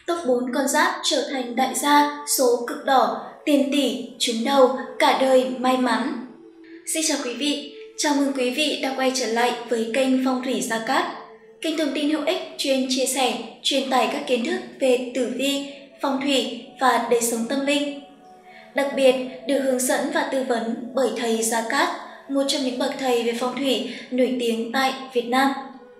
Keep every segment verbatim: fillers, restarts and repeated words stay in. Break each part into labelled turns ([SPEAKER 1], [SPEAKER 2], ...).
[SPEAKER 1] Top bốn con giáp trở thành đại gia, số cực đỏ, tiền tỷ, trúng đầu, cả đời may mắn. Xin chào quý vị, chào mừng quý vị đã quay trở lại với kênh Phong thủy Gia Cát, kênh thông tin hữu ích chuyên chia sẻ, truyền tải các kiến thức về tử vi, phong thủy và đời sống tâm linh. Đặc biệt được hướng dẫn và tư vấn bởi thầy Gia Cát, một trong những bậc thầy về phong thủy nổi tiếng tại Việt Nam.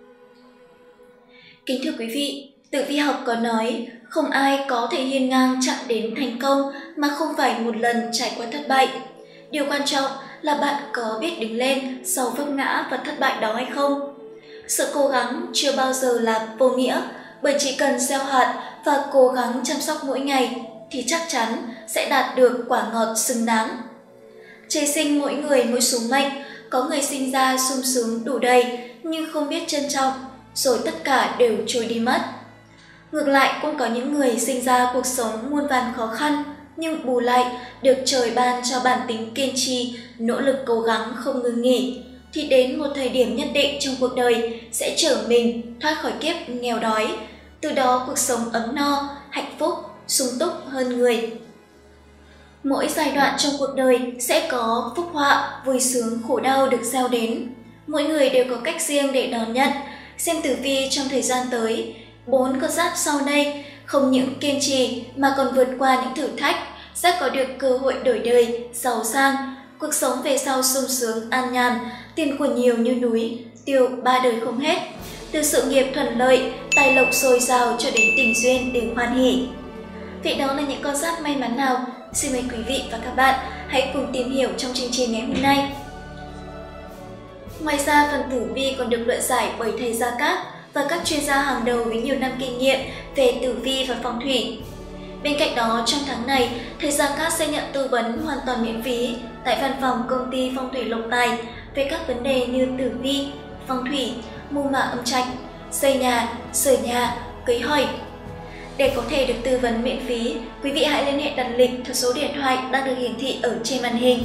[SPEAKER 1] Kính thưa quý vị, tử vi học có nói không ai có thể hiên ngang chạm đến thành công mà không phải một lần trải qua thất bại. Điều quan trọng là bạn có biết đứng lên sau vấp ngã và thất bại đó hay không. Sự cố gắng chưa bao giờ là vô nghĩa, bởi chỉ cần gieo hạt và cố gắng chăm sóc mỗi ngày thì chắc chắn sẽ đạt được quả ngọt xứng đáng. Trời sinh mỗi người mỗi số mệnh, có người sinh ra sung sướng đủ đầy nhưng không biết trân trọng, rồi tất cả đều trôi đi mất. Ngược lại cũng có những người sinh ra cuộc sống muôn vàn khó khăn, nhưng bù lại được trời ban cho bản tính kiên trì, nỗ lực cố gắng không ngừng nghỉ, thì đến một thời điểm nhất định trong cuộc đời sẽ trở mình thoát khỏi kiếp nghèo đói, từ đó cuộc sống ấm no, hạnh phúc, sung túc hơn người. Mỗi giai đoạn trong cuộc đời sẽ có phúc họa, vui sướng, khổ đau được gieo đến. Mỗi người đều có cách riêng để đón nhận. Xem tử vi trong thời gian tới, bốn con giáp sau đây không những kiên trì mà còn vượt qua những thử thách, sẽ có được cơ hội đổi đời, giàu sang, cuộc sống về sau sung sướng, an nhàn, tiền của nhiều như núi, tiêu ba đời không hết. Từ sự nghiệp thuận lợi, tài lộc dồi dào cho đến tình duyên đều hoan hỷ. Vậy đó là những con giáp may mắn nào? Xin mời quý vị và các bạn hãy cùng tìm hiểu trong chương trình ngày hôm nay. Ngoài ra, phần tử vi còn được luận giải bởi thầy Gia Cát và các chuyên gia hàng đầu với nhiều năm kinh nghiệm về tử vi và phong thủy. Bên cạnh đó, trong tháng này, thầy Gia Cát sẽ nhận tư vấn hoàn toàn miễn phí tại văn phòng công ty Phong thủy Lộc Tài về các vấn đề như tử vi, phong thủy, mưu mã âm trạch, xây nhà, sửa nhà, cưới hỏi. Để có thể được tư vấn miễn phí, quý vị hãy liên hệ đặt lịch theo số điện thoại đang được hiển thị ở trên màn hình.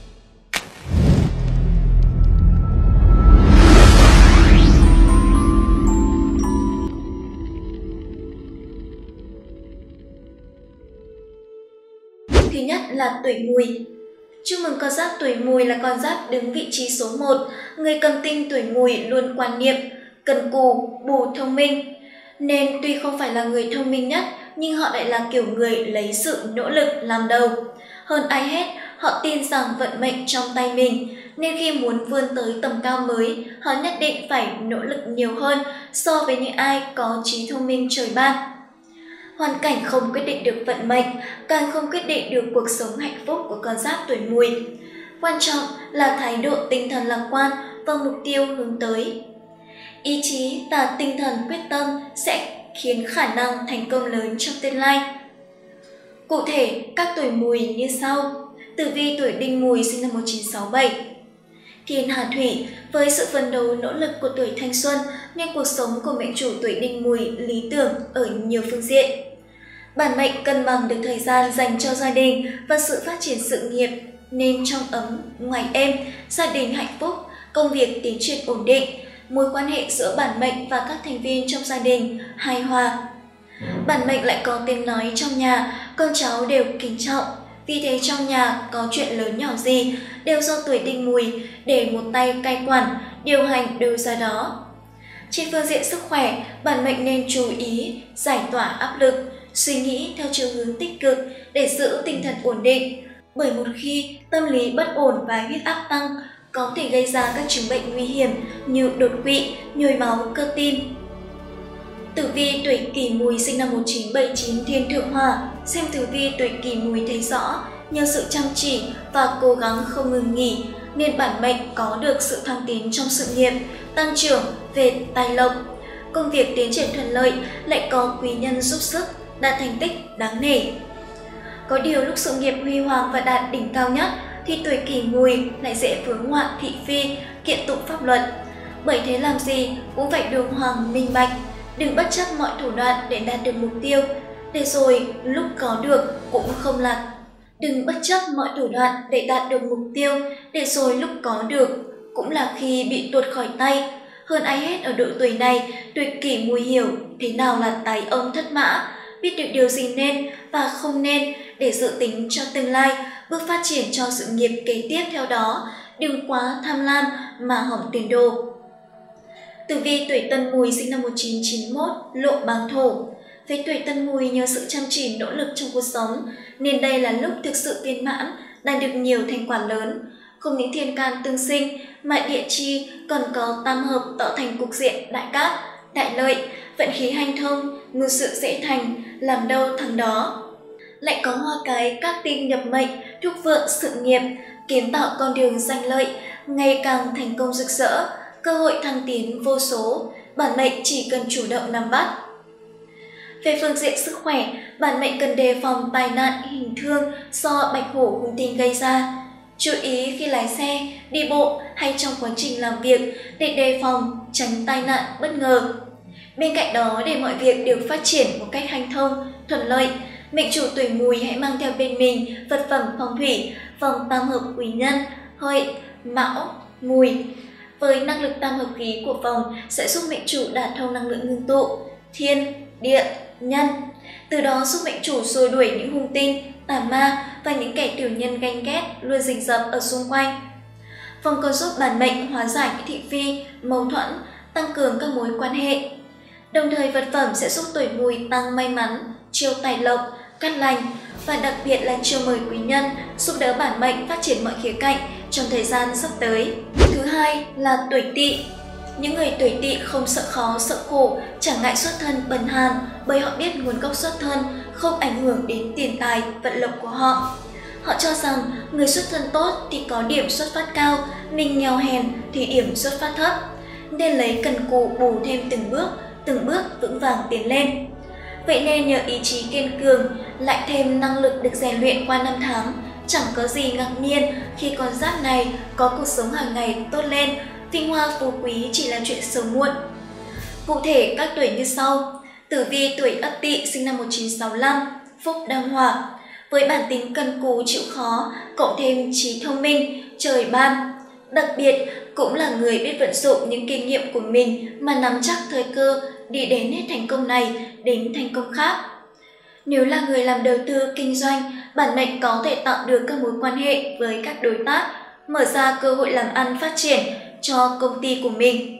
[SPEAKER 1] Thứ nhất là tuổi Mùi. Chúc mừng con giáp tuổi Mùi là con giáp đứng vị trí số một. Người cầm tinh tuổi Mùi luôn quan niệm, cần cù, bù thông minh. Nên tuy không phải là người thông minh nhất, nhưng họ lại là kiểu người lấy sự nỗ lực làm đầu. Hơn ai hết, họ tin rằng vận mệnh trong tay mình, nên khi muốn vươn tới tầm cao mới, họ nhất định phải nỗ lực nhiều hơn so với những ai có trí thông minh trời ban. Hoàn cảnh không quyết định được vận mệnh, càng không quyết định được cuộc sống hạnh phúc của con giáp tuổi Mùi. Quan trọng là thái độ tinh thần lạc quan và mục tiêu hướng tới. Ý chí và tinh thần quyết tâm sẽ khiến khả năng thành công lớn trong tương lai. Cụ thể, các tuổi Mùi như sau. Tử vi tuổi Đinh Mùi sinh năm một nghìn chín trăm sáu mươi bảy. Thiên hà thủy, với sự phấn đấu nỗ lực của tuổi thanh xuân nên cuộc sống của mệnh chủ tuổi Đinh Mùi lý tưởng ở nhiều phương diện. Bản mệnh cân bằng được thời gian dành cho gia đình và sự phát triển sự nghiệp, nên trong ấm, ngoài êm, gia đình hạnh phúc, công việc tiến triển ổn định, mối quan hệ giữa bản mệnh và các thành viên trong gia đình hài hòa. Bản mệnh lại có tiếng nói trong nhà, con cháu đều kính trọng. Vì thế trong nhà có chuyện lớn nhỏ gì đều do tuổi Đinh Mùi để một tay cai quản, điều hành đều ra đó. Trên phương diện sức khỏe, bản mệnh nên chú ý giải tỏa áp lực, suy nghĩ theo chiều hướng tích cực để giữ tinh thần ổn định. Bởi một khi tâm lý bất ổn và huyết áp tăng, có thể gây ra các chứng bệnh nguy hiểm như đột quỵ, nhồi máu cơ tim. Tử vi tuổi Kỷ Mùi sinh năm một nghìn chín trăm bảy mươi chín thiên thượng hỏa. Xem tử vi tuổi Kỷ Mùi thấy rõ, nhờ sự chăm chỉ và cố gắng không ngừng nghỉ nên bản mệnh có được sự thăng tiến trong sự nghiệp, tăng trưởng về tài lộc. Công việc tiến triển thuận lợi, lại có quý nhân giúp sức, đạt thành tích đáng nể. Có điều lúc sự nghiệp huy hoàng và đạt đỉnh cao nhất thì tuổi Kỷ Mùi lại dễ vướng ngoạn thị phi, kiện tụng pháp luật. Bởi thế làm gì cũng phải đường hoàng minh bạch, đừng bất chấp mọi thủ đoạn để đạt được mục tiêu, để rồi lúc có được cũng không lạc. Đừng bất chấp mọi thủ đoạn để đạt được mục tiêu, để rồi lúc có được cũng là khi bị tuột khỏi tay. Hơn ai hết ở độ tuổi này, tuổi Kỷ Mùi hiểu thế nào là tài ông thất mã, biết được điều gì nên và không nên để dự tính cho tương lai, bước phát triển cho sự nghiệp kế tiếp theo đó, đừng quá tham lam mà hỏng tiền đồ. Tử vi tuổi Tân Mùi sinh năm một nghìn chín trăm chín mươi mốt, lộ bàng thổ. Với tuổi Tân Mùi nhờ sự chăm chỉ nỗ lực trong cuộc sống, nên đây là lúc thực sự viên mãn, đạt được nhiều thành quả lớn. Không những thiên can tương sinh mà địa chi còn có tam hợp tạo thành cục diện đại cát, đại lợi, vận khí hanh thông, ngư sự dễ thành, làm đâu thắng đó. Lại có hoa cái các tinh nhập mệnh, thúc vượng sự nghiệp, kiến tạo con đường danh lợi, ngày càng thành công rực rỡ, cơ hội thăng tiến vô số, bản mệnh chỉ cần chủ động nắm bắt. Về phương diện sức khỏe, bản mệnh cần đề phòng tai nạn hình thương do bạch hổ hung tinh gây ra. Chú ý khi lái xe, đi bộ hay trong quá trình làm việc để đề phòng tránh tai nạn bất ngờ. Bên cạnh đó, để mọi việc đều phát triển một cách hanh thông, thuận lợi, mệnh chủ tuổi Mùi hãy mang theo bên mình vật phẩm phong thủy, vòng tam hợp quý nhân, Hợi, Mão, Mùi. Với năng lực tam hợp khí của vòng sẽ giúp mệnh chủ đả thông năng lượng ngưng tụ, thiên, địa, nhân. Từ đó giúp mệnh chủ xua đuổi những hung tinh, tà ma và những kẻ tiểu nhân ganh ghét luôn rình rập ở xung quanh. Vòng còn giúp bản mệnh hóa giải những thị phi, mâu thuẫn, tăng cường các mối quan hệ. Đồng thời vật phẩm sẽ giúp tuổi Mùi tăng may mắn, chiêu tài lộc, cát lành và đặc biệt là chiêu mời quý nhân, giúp đỡ bản mệnh phát triển mọi khía cạnh trong thời gian sắp tới. Thứ hai là tuổi Tỵ. Những người tuổi Tỵ không sợ khó, sợ khổ, chẳng ngại xuất thân bần hàn bởi họ biết nguồn gốc xuất thân không ảnh hưởng đến tiền tài, vận lộc của họ. Họ cho rằng người xuất thân tốt thì có điểm xuất phát cao, mình nghèo hèn thì điểm xuất phát thấp, nên lấy cần cù bù thêm từng bước, từng bước vững vàng tiến lên. Vậy nên nhờ ý chí kiên cường, lại thêm năng lực được rèn luyện qua năm tháng, chẳng có gì ngạc nhiên khi con giáp này có cuộc sống hàng ngày tốt lên, vinh hoa phú quý chỉ là chuyện sớm muộn. Cụ thể các tuổi như sau. Tử vi tuổi Ất Tỵ sinh năm một nghìn chín trăm sáu mươi lăm, phúc đăng hỏa. Với bản tính cần cù chịu khó, cộng thêm trí thông minh, trời ban. Đặc biệt cũng là người biết vận dụng những kinh nghiệm của mình mà nắm chắc thời cơ đi đến hết thành công này đến thành công khác. Nếu là người làm đầu tư kinh doanh, bản mệnh có thể tạo được các mối quan hệ với các đối tác, mở ra cơ hội làm ăn phát triển cho công ty của mình.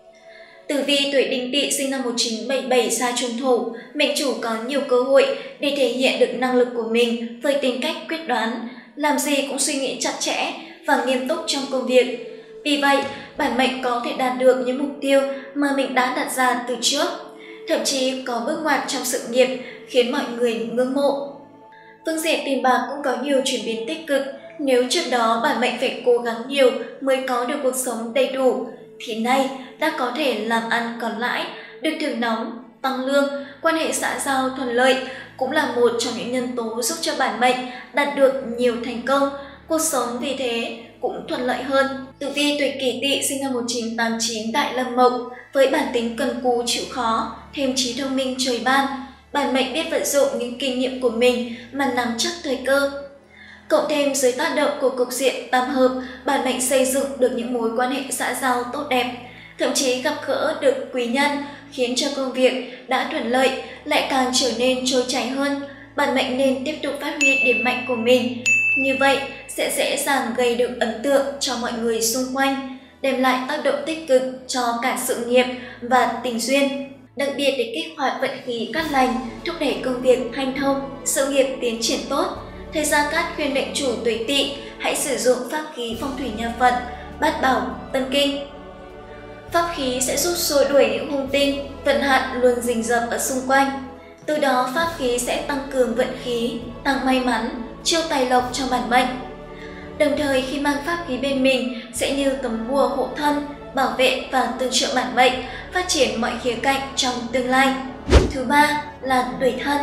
[SPEAKER 1] Tử vi tuổi Đinh Tỵ sinh năm một nghìn chín trăm bảy mươi bảy sa trùng thổ, mệnh chủ có nhiều cơ hội để thể hiện được năng lực của mình với tính cách quyết đoán, làm gì cũng suy nghĩ chặt chẽ và nghiêm túc trong công việc. Vì vậy, bản mệnh có thể đạt được những mục tiêu mà mình đã đặt ra từ trước, thậm chí có bước ngoặt trong sự nghiệp khiến mọi người ngưỡng mộ. Phương diện tiền bạc cũng có nhiều chuyển biến tích cực. Nếu trước đó bản mệnh phải cố gắng nhiều mới có được cuộc sống đầy đủ, thì nay đã có thể làm ăn còn lãi, được thưởng nóng, tăng lương, quan hệ xã giao thuận lợi cũng là một trong những nhân tố giúp cho bản mệnh đạt được nhiều thành công, cuộc sống vì thế cũng thuận lợi hơn. Tử vi tuổi Kỷ Tỵ sinh năm một nghìn chín trăm tám mươi chín đại lâm mộc, với bản tính cần cù chịu khó, thêm trí thông minh trời ban, bản mệnh biết vận dụng những kinh nghiệm của mình mà nắm chắc thời cơ. Cộng thêm dưới tác động của cục diện tam hợp, bản mệnh xây dựng được những mối quan hệ xã giao tốt đẹp, thậm chí gặp gỡ được quý nhân, khiến cho công việc đã thuận lợi lại càng trở nên trôi chảy hơn. Bản mệnh nên tiếp tục phát huy điểm mạnh của mình, như vậy sẽ dễ dàng gây được ấn tượng cho mọi người xung quanh, đem lại tác động tích cực cho cả sự nghiệp và tình duyên. Đặc biệt để kích hoạt vận khí cát lành, thúc đẩy công việc hanh thông, sự nghiệp tiến triển tốt, thầy Gia Cát khuyên mệnh chủ tuổi Tỵ hãy sử dụng pháp khí phong thủy nhà Phật, Bát Bảo, Tâm Kinh. Pháp khí sẽ giúp xua đuổi những hung tinh, vận hạn luôn rình rập ở xung quanh. Từ đó pháp khí sẽ tăng cường vận khí, tăng may mắn, chiêu tài lộc cho bản mệnh. Đồng thời khi mang pháp khí bên mình sẽ như tấm bùa hộ thân, bảo vệ và tương trợ bản mệnh, phát triển mọi khía cạnh trong tương lai. Thứ ba là tuổi Thân.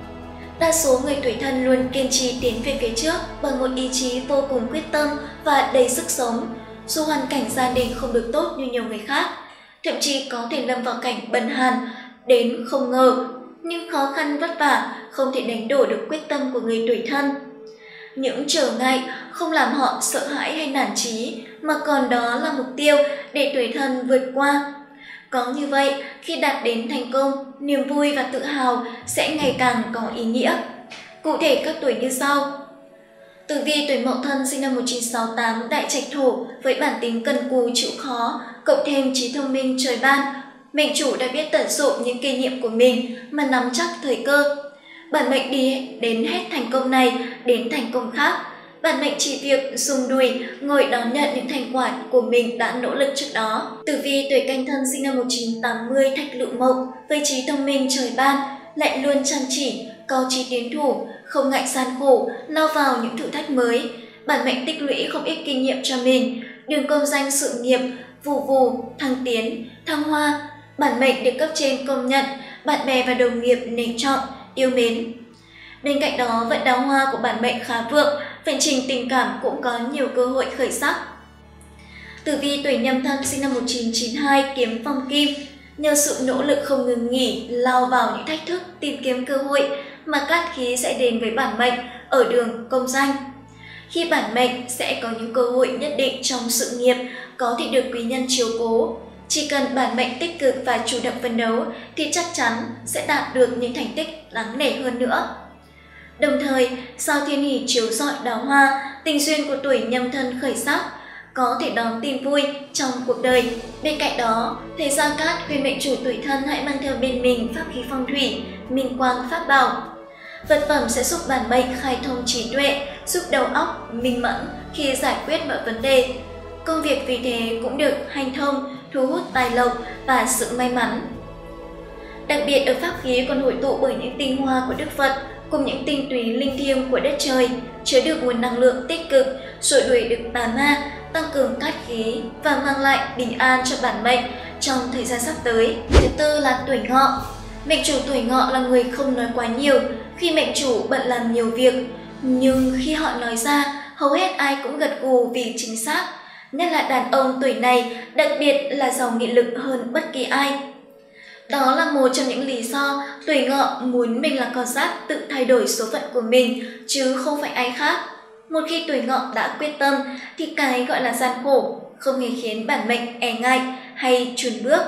[SPEAKER 1] Đa số người tuổi Thân luôn kiên trì tiến về phía trước bằng một ý chí vô cùng quyết tâm và đầy sức sống. Dù hoàn cảnh gia đình không được tốt như nhiều người khác, thậm chí có thể lâm vào cảnh bần hàn đến không ngờ, nhưng khó khăn vất vả không thể đánh đổ được quyết tâm của người tuổi Thân. Những trở ngại không làm họ sợ hãi hay nản chí, mà còn đó là mục tiêu để tuổi Thân vượt qua. Có như vậy, khi đạt đến thành công, niềm vui và tự hào sẽ ngày càng có ý nghĩa. Cụ thể các tuổi như sau. Tử vi tuổi Mậu Thân sinh năm một nghìn chín trăm sáu mươi tám, đại trạch thổ, với bản tính cần cù chịu khó, cộng thêm trí thông minh trời ban. Mệnh chủ đã biết tận dụng những kinh nghiệm của mình mà nắm chắc thời cơ. Bản mệnh đi đến hết thành công này đến thành công khác. Bản mệnh chỉ việc dùng đùi ngồi đón nhận những thành quả của mình đã nỗ lực trước đó. Tử vi tuổi Canh Thân sinh năm một nghìn chín trăm tám mươi, thạch lự mộc, với trí thông minh trời ban, lại luôn chăm chỉ, có chí tiến thủ, không ngại gian khổ, lao vào những thử thách mới. Bản mệnh tích lũy không ít kinh nghiệm cho mình, đường công danh sự nghiệp, vù vù, thăng tiến, thăng hoa. Bản mệnh được cấp trên công nhận, bạn bè và đồng nghiệp nể trọng, yêu mến. Bên cạnh đó, vận đào hoa của bản mệnh khá vượng, vận trình tình cảm cũng có nhiều cơ hội khởi sắc. Tử vi tuổi Nhâm Thân sinh năm một nghìn chín trăm chín mươi hai, kiếm phong kim, nhờ sự nỗ lực không ngừng nghỉ, lao vào những thách thức, tìm kiếm cơ hội mà cát khí sẽ đến với bản mệnh ở đường công danh. Khi bản mệnh sẽ có những cơ hội nhất định trong sự nghiệp, có thể được quý nhân chiếu cố. Chỉ cần bản mệnh tích cực và chủ động phấn đấu thì chắc chắn sẽ đạt được những thành tích đáng nể hơn nữa. Đồng thời, sao thiên hỷ chiếu rọi đào hoa, tình duyên của tuổi Nhâm Thân khởi sắc, có thể đón tin vui trong cuộc đời. Bên cạnh đó, thầy Gia Cát khuyên mệnh chủ tuổi Thân hãy mang theo bên mình pháp khí phong thủy, minh quang pháp bảo. Vật phẩm sẽ giúp bản mệnh khai thông trí tuệ, giúp đầu óc minh mẫn khi giải quyết mọi vấn đề. Công việc vì thế cũng được hanh thông, thu hút tài lộc và sự may mắn. Đặc biệt ở pháp khí còn hội tụ bởi những tinh hoa của Đức Phật cùng những tinh túy linh thiêng của đất trời, chứa được nguồn năng lượng tích cực, xua đuổi được tà ma, tăng cường cát khí và mang lại bình an cho bản mệnh trong thời gian sắp tới. Thứ tư là tuổi Ngọ. Mệnh chủ tuổi Ngọ là người không nói quá nhiều khi mệnh chủ bận làm nhiều việc, nhưng khi họ nói ra, hầu hết ai cũng gật gù vì chính xác. Nhất là đàn ông tuổi này, đặc biệt là giàu nghị lực hơn bất kỳ ai. Đó là một trong những lý do tuổi Ngọ muốn mình là con giáp tự thay đổi số phận của mình, chứ không phải ai khác. Một khi tuổi Ngọ đã quyết tâm, thì cái gọi là gian khổ không hề khiến bản mệnh e ngại hay chùn bước.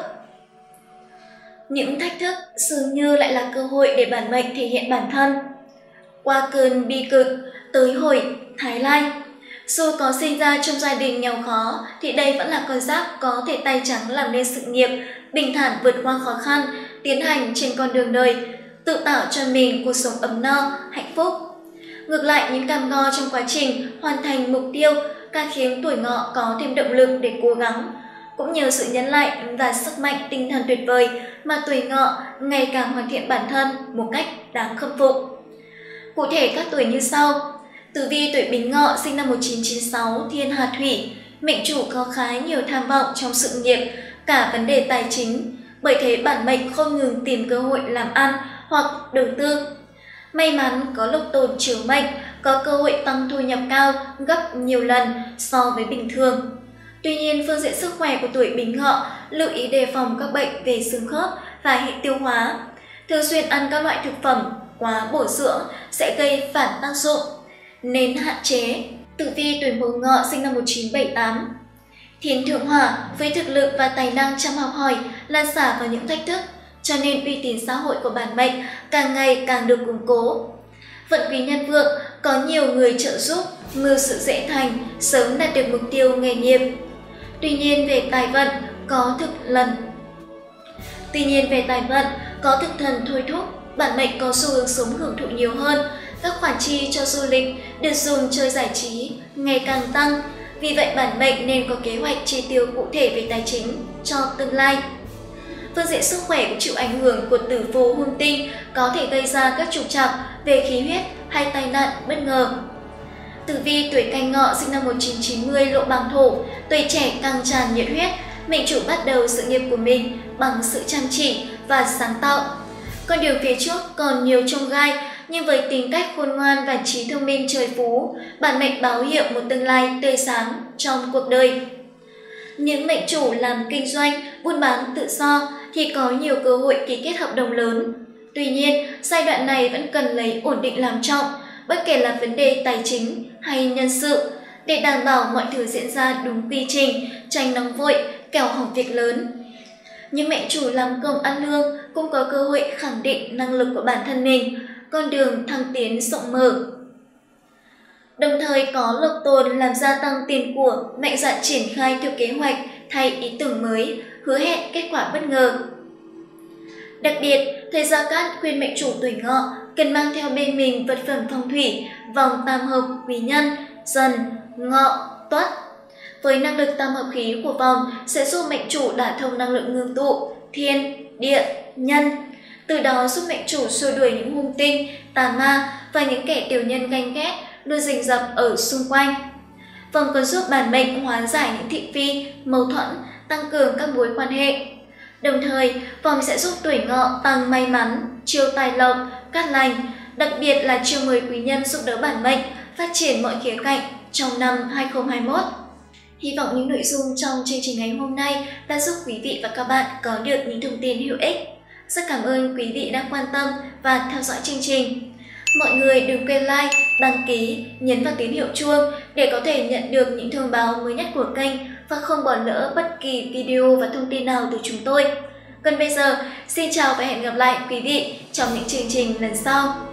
[SPEAKER 1] Những thách thức dường như lại là cơ hội để bản mệnh thể hiện bản thân. Qua cơn bi cực, tới hồi Thái Lai. Dù có sinh ra trong gia đình nghèo khó, thì đây vẫn là con giáp có thể tay trắng làm nên sự nghiệp, bình thản vượt qua khó khăn, tiến hành trên con đường đời, tự tạo cho mình cuộc sống ấm no, hạnh phúc. Ngược lại, những cam go trong quá trình hoàn thành mục tiêu càng khiến tuổi Ngọ có thêm động lực để cố gắng. Cũng nhờ sự nhẫn nại và sức mạnh tinh thần tuyệt vời mà tuổi Ngọ ngày càng hoàn thiện bản thân một cách đáng khâm phục. Cụ thể các tuổi như sau. Tử vi tuổi Bính Ngọ sinh năm một nghìn chín trăm chín mươi sáu, thiên hà thủy, mệnh chủ có khá nhiều tham vọng trong sự nghiệp, cả vấn đề tài chính, bởi thế bản mệnh không ngừng tìm cơ hội làm ăn hoặc đầu tư. May mắn có lộc tồn chiếu mệnh, có cơ hội tăng thu nhập cao gấp nhiều lần so với bình thường. Tuy nhiên, phương diện sức khỏe của tuổi Bính Ngọ lưu ý đề phòng các bệnh về xương khớp và hệ tiêu hóa. Thường xuyên ăn các loại thực phẩm quá bổ dưỡng sẽ gây phản tác dụng, nên hạn chế. Tử vi tuổi Mậu Ngọ sinh năm một nghìn chín trăm bảy mươi tám. Thiên thượng hỏa với thực lực và tài năng chăm học hỏi, lan xả vào những thách thức, cho nên uy tín xã hội của bản mệnh càng ngày càng được củng cố. Vận quý nhân vượng, có nhiều người trợ giúp, mưu sự dễ thành, sớm đạt được mục tiêu nghề nghiệp. Tuy nhiên về tài vận có thực lần. Tuy nhiên về tài vận có thực thần thôi thúc, bản mệnh có xu hướng sống hưởng thụ nhiều hơn. Các khoản chi cho du lịch được dùng chơi giải trí ngày càng tăng. Vì vậy bản mệnh nên có kế hoạch chi tiêu cụ thể về tài chính cho tương lai. Phương diện sức khỏe cũng chịu ảnh hưởng của tử phù hung tinh, có thể gây ra các trục trặc về khí huyết hay tai nạn bất ngờ. Tử vi tuổi Canh Ngọ sinh năm một nghìn chín trăm chín mươi, lộ bàng thổ, tuổi trẻ căng tràn nhiệt huyết, mệnh chủ bắt đầu sự nghiệp của mình bằng sự chăm chỉ và sáng tạo. Con đường phía trước còn nhiều chông gai, nhưng với tính cách khôn ngoan và trí thông minh trời phú, bản mệnh báo hiệu một tương lai tươi sáng trong cuộc đời. Những mệnh chủ làm kinh doanh, buôn bán tự do thì có nhiều cơ hội ký kết hợp đồng lớn. Tuy nhiên, giai đoạn này vẫn cần lấy ổn định làm trọng, bất kể là vấn đề tài chính hay nhân sự, để đảm bảo mọi thứ diễn ra đúng quy trình, tránh nóng vội, kẻo hỏng việc lớn. Những mẹ chủ làm công ăn lương cũng có cơ hội khẳng định năng lực của bản thân mình, con đường thăng tiến rộng mở. Đồng thời có lộc tồn làm gia tăng tiền của, mạnh dạn triển khai theo kế hoạch thay ý tưởng mới, hứa hẹn kết quả bất ngờ. Đặc biệt, thầy Gia Cát khuyên mẹ chủ tuổi Ngọ cần mang theo bên mình vật phẩm phong thủy, vòng tam hợp quý nhân, Dần, Ngọ, Tuất. Với năng lực tam hợp khí của vòng sẽ giúp mệnh chủ đả thông năng lượng ngưng tụ, thiên, địa, nhân. Từ đó giúp mệnh chủ xua đuổi những hung tinh, tà ma và những kẻ tiểu nhân ganh ghét luôn rình rập ở xung quanh. Vòng còn giúp bản mệnh hóa giải những thị phi, mâu thuẫn, tăng cường các mối quan hệ. Đồng thời, vòng sẽ giúp tuổi Ngọ tăng may mắn, chiêu tài lộc, cát lành, đặc biệt là chiêu mời quý nhân giúp đỡ bản mệnh phát triển mọi khía cạnh trong năm hai không hai mốt. Hy vọng những nội dung trong chương trình ngày hôm nay đã giúp quý vị và các bạn có được những thông tin hữu ích. Rất cảm ơn quý vị đã quan tâm và theo dõi chương trình. Mọi người đừng quên like, đăng ký, nhấn vào tín hiệu chuông để có thể nhận được những thông báo mới nhất của kênh và không bỏ lỡ bất kỳ video và thông tin nào từ chúng tôi. Còn bây giờ, xin chào và hẹn gặp lại quý vị trong những chương trình lần sau.